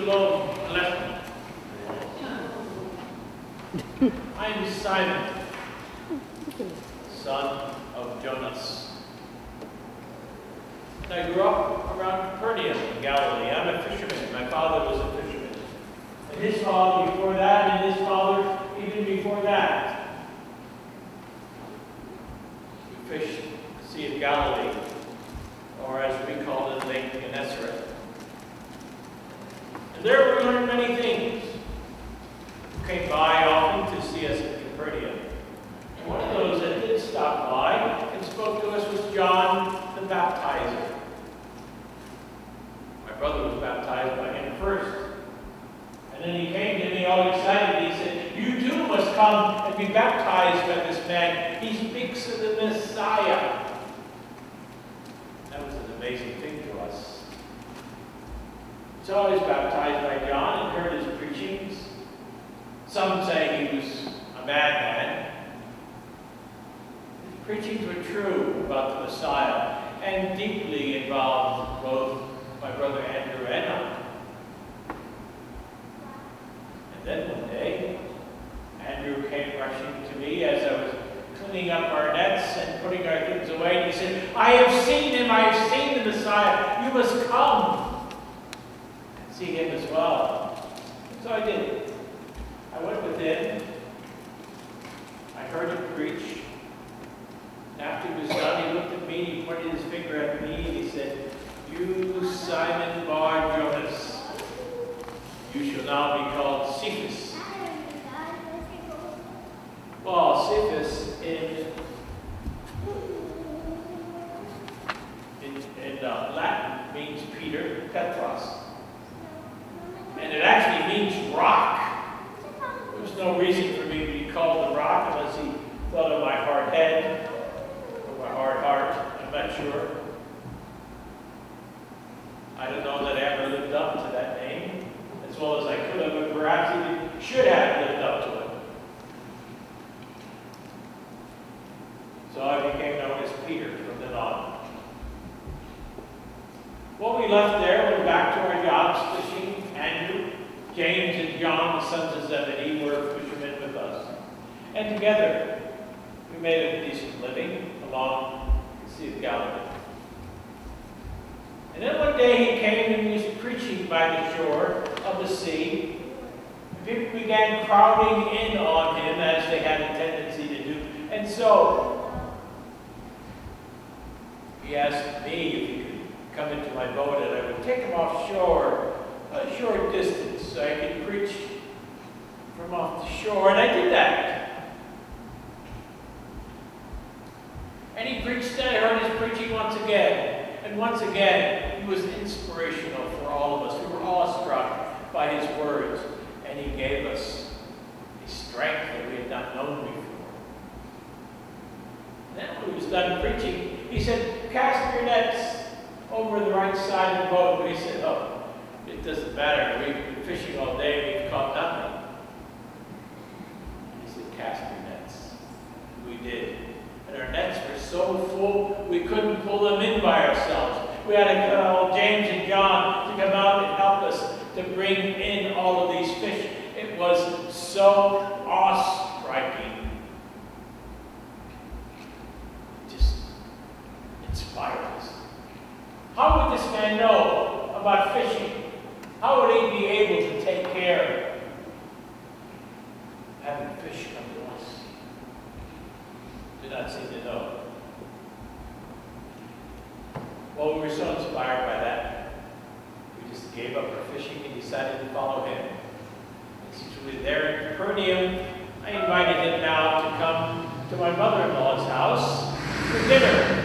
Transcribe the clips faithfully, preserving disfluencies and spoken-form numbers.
alone and left me. I am Simon, son of Jonas. I grew up around Capernaum in Galilee. I'm a fisherman. My father was a fisherman. And his father before that, and his father even before that. We fished the Sea of Galilee, or as we called it, Lake Gennesaret. And there we learned many things. We came by often to see us at Capernaum. And one of those that did stop by and spoke to us was John the Baptizer. My brother was baptized by him first. And then he came to me all excited. He said, "You too must come and be baptized by this man. He speaks of the Messiah." That was an amazing thing to us. So I was baptized by John and heard his preachings. Some say he was a madman. His preachings were true about the Messiah and deeply involved both my brother Andrew and I. And then one day, Andrew came rushing to me as I was cleaning up our nets and putting our things away, and he said, "I have seen him, I have seen the Messiah. You must come and see him as well." So I did. I went with him. I heard him preach. And after he was done, he looked at me, he pointed his finger at me, and he said, "You, Simon Bar-Jonas, you shall now be called Cephas." Well, Cephas in, in, in uh, Latin means Peter, Petros. And it actually means rock. There was no reason for me to be called the rock unless he thought of my hard head or my hard heart. I'm not sure. I don't know that I ever lived up to that name as well as I could have, but perhaps even should have lived up to it. So I became known as Peter from then on. Well, we left there, went back to our jobs fishing. Andrew, James, and John, the sons of Zebedee, were fishermen with us. And together, we made a decent living along the Sea of Galilee. And then one day he came and he was preaching by the shore of the sea. People began crowding in on him as they had a tendency to do. And so he asked me if he could come into my boat and I would take him offshore a short distance so I could preach from off the shore. And I did that. And he preached, and I heard his preaching once again. And once again, he was inspirational for all of us. We were awestruck by his words. And he gave us a strength that we had not known before. And then when he was done preaching, he said, "Cast your nets over the right side of the boat." But he said, "Oh, it doesn't matter. We've been fishing all day. We've caught nothing." And he said, "Cast your nets." We did. And our nets were so full, we couldn't pull them in by ourselves. We had to call James and John to come out and help us to bring in all of these fish. It was so awe-striking. It just inspired us. How would this man know about fishing? How would he be able to take care of having fish come to us? Did not seem to know. Well, we were so inspired by that, we just gave up our fishing and decided to follow him. And since we were there in Capernaum, I invited him now to come to my mother-in-law's house for dinner.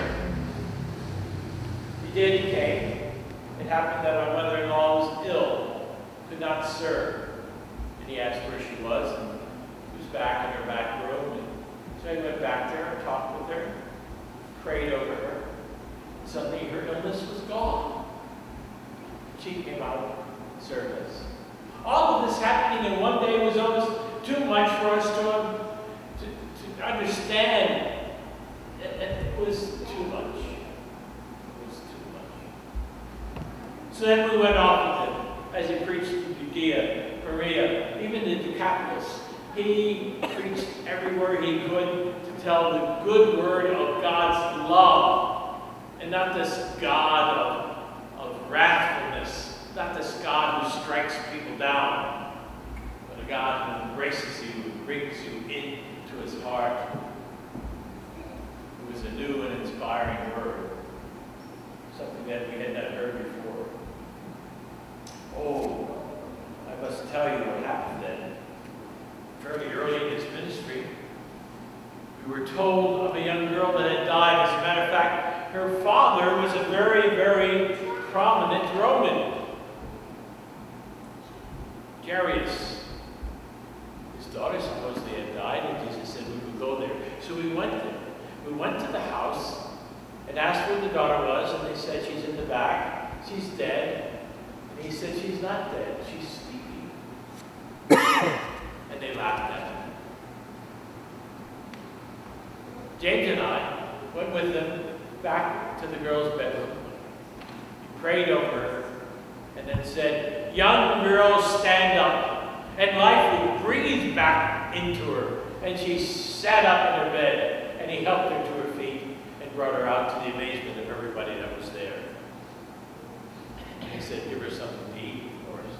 He did, he came. It happened that my mother-in-law was ill, could not serve. And he asked where she was, and she was back in her back room. And so I went back there and talked with her, prayed over her. And suddenly her illness was gone. She came out and served us. All of this happening in one day was almost too much for us to, um, to, to understand. It, it was too much. It was too much. So then we went off with him as he preached Decapolis. He preached everywhere he could to tell the good word of God's love, and not this God of, of wrathfulness, not this God who strikes people down, but a God who embraces you, who brings you into his heart, who is a new and inspiring word, something that we had not heard before. Oh, I must tell you what happened then. Fairly early in his ministry, we were told of a young girl that had died. As a matter of fact, her father was a very, very prominent Roman. Jairus. His daughter supposedly had died, and Jesus said we would go there. So we went there. We went to the house and asked where the daughter was, and they said she's in the back. She's dead. And he said she's not dead. She's sleeping. And they laughed at him. James and I went with them back to the girl's bedroom. He prayed over her and then said, "Young girl, stand up." And life would breathe back into her. And she sat up in her bed, and he helped her to her feet and brought her out to the amazement of everybody that was there. And he said, "Give her something to eat first."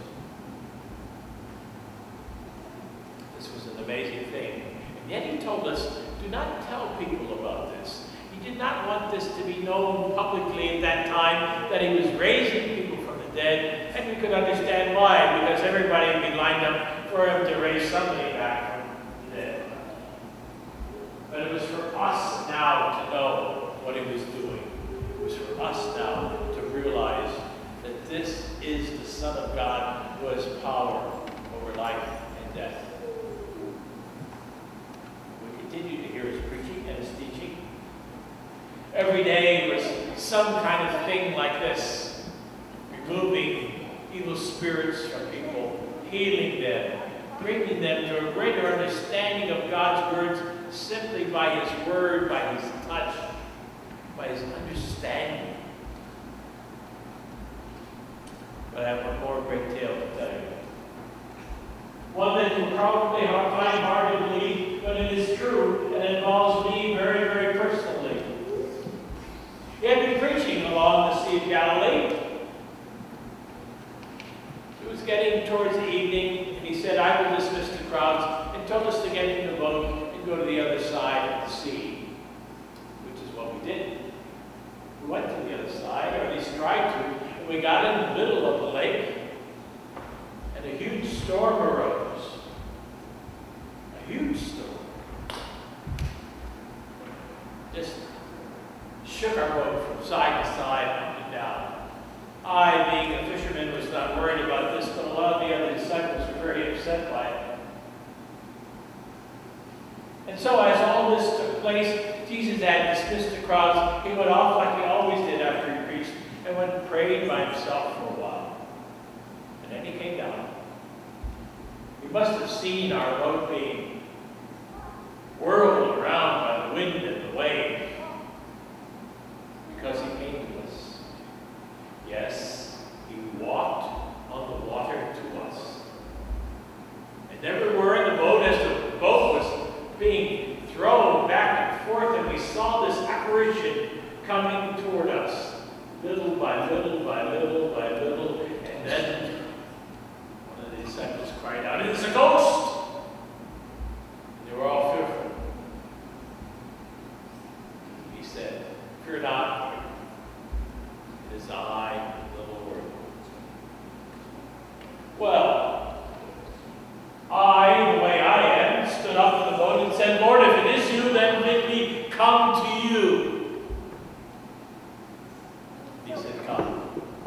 This was an amazing thing. And yet he told us, do not tell people about this. He did not want this to be known publicly at that time, that he was raising people from the dead, and we could understand why, because everybody would be lined up for him to raise somebody back from the dead. But it was for us now to know what he was doing. It was for us now to realize that this is the Son of God who has power over life and death. Continue to hear his preaching and his teaching. Every day was some kind of thing like this, removing evil spirits from people, healing them, bringing them to a greater understanding of God's words simply by his word, by his touch, by his understanding. But I have one more great tale to tell you. One that you probably find hard to believe, but it is true, and involves me very, very personally. He had been preaching along the Sea of Galilee. It was getting towards the evening, and he said, "I will dismiss the crowds," and told us to get in the boat and go to the other side of the sea, which is what we did. We went to the other side, or at least tried to, and we got in the middle of the lake, and a huge storm arose. A huge storm. Just shook our boat from side to side, up and down. I, being a fisherman, was not worried about this, but a lot of the other disciples were very upset by it. And so as all this took place, Jesus had dismissed the crowds. He went off like he always did after he preached, and went and prayed by himself for a while. And then he came down. He must have seen our boat being whirled around by the wind and the wave, because he came to us. Yes, he walked on the water to us. And there we were in the boat as the boat was being thrown back and forth, and we saw this apparition coming toward us, little by little by little by little, and then one of the disciples cried out, "It's a ghost!" They were all fearful. He said, "Fear not, it is I, the Lord." Well, I, the way I am, stood up in the boat and said, "Lord, if it is you, then bid me come to you." He said, "Come."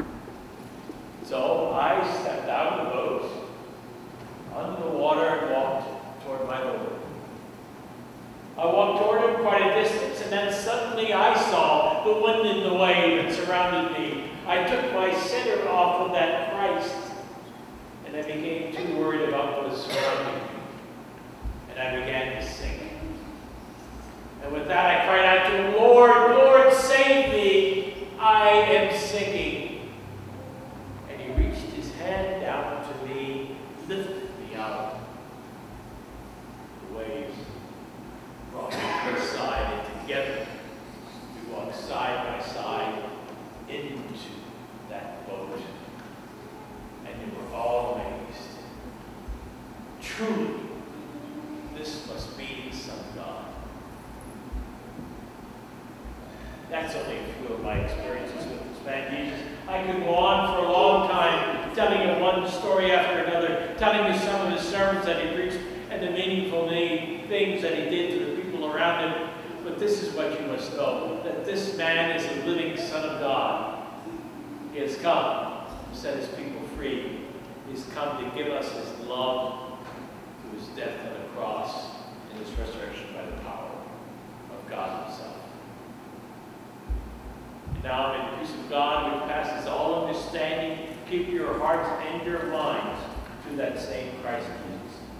So I stepped out of the boat, under the water, and walked toward my Lord. I walked toward him quite a distance, and then suddenly I saw the wind and the wave that surrounded me. I took my center off of that Christ, and I became too worried about what was surrounding me. And I began to sink. And with that I cried out to him, "Lord, Lord, save me! I am sinking." And he reached his hand down to me, lifted me out, This must be the Son of God. That's only a few of my experiences with this man, Jesus. I could go on for a long time, telling you one story after another, telling you some of his sermons that he preached and the meaningful things that he did to the people around him. But this is what you must know, that this man is a living Son of God. He has come to set his people free. He's come to give us his love through his death on the cross and his resurrection by the power of God himself. And now may the peace of God, which passes all understanding, keep your hearts and your minds through that same Christ Jesus.